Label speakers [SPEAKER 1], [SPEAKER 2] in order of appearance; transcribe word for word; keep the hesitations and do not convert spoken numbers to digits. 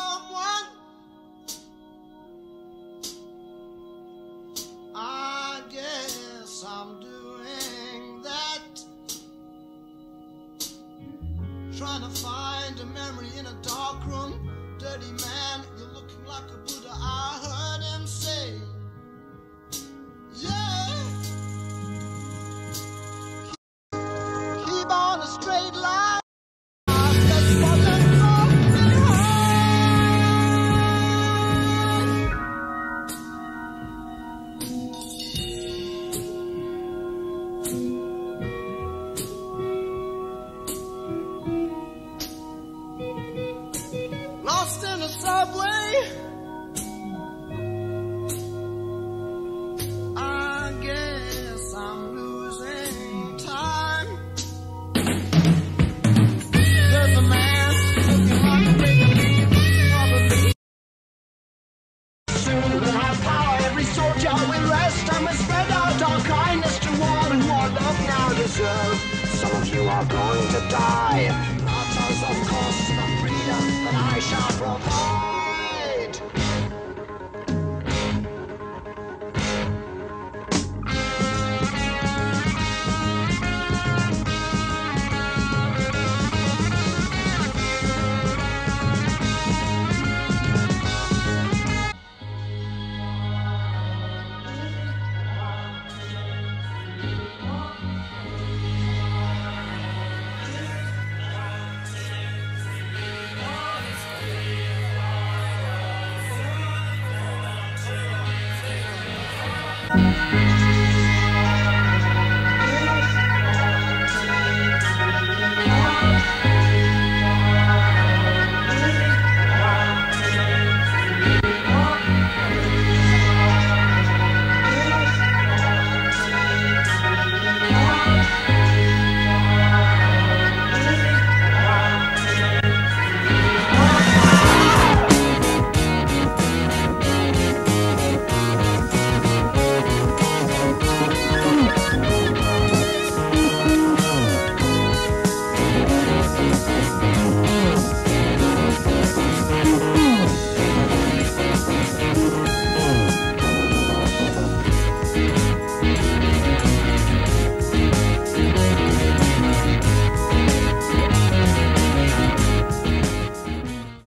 [SPEAKER 1] someone. I guess I'm doing that. Trying to find a memory in a dark room. Dirty man, you're looking like a Buddha. I heard him say, yeah. Keep on a straight line. Lost in a subway. I guess I'm losing time. There's a man looking like a big probably soon we'll have power. Every soldier will rest and we'll spread out our kindness to all who our love now deserve. Some of you are going to die. Martyrs, of course, to the freedom that I shall provide.
[SPEAKER 2] Thank you.